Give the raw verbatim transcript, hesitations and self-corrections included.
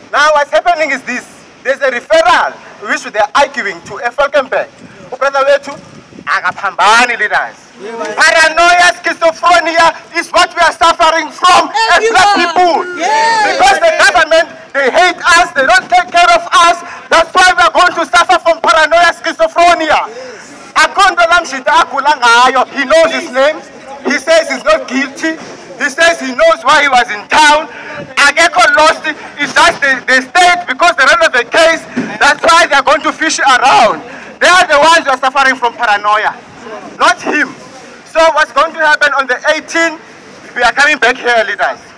Now what's happening is this. There's a referral which they are arguing to a Falkenberg. Brother Wetu, Agapambani leaders. Paranoia, schizophrenia is what we are suffering from as black people. Yes. Because the government, they hate us, they don't take care of us. That's why we are going to suffer from paranoia, schizophrenia. He knows his name. He says he's not guilty. He says he knows why he was in town. Ageko lost it. It's just the, the state because they run of the case. That's why they're going to fish around. They are the ones who are suffering from paranoia, not him. So what's going to happen on the eighteenth? We are coming back here, leaders.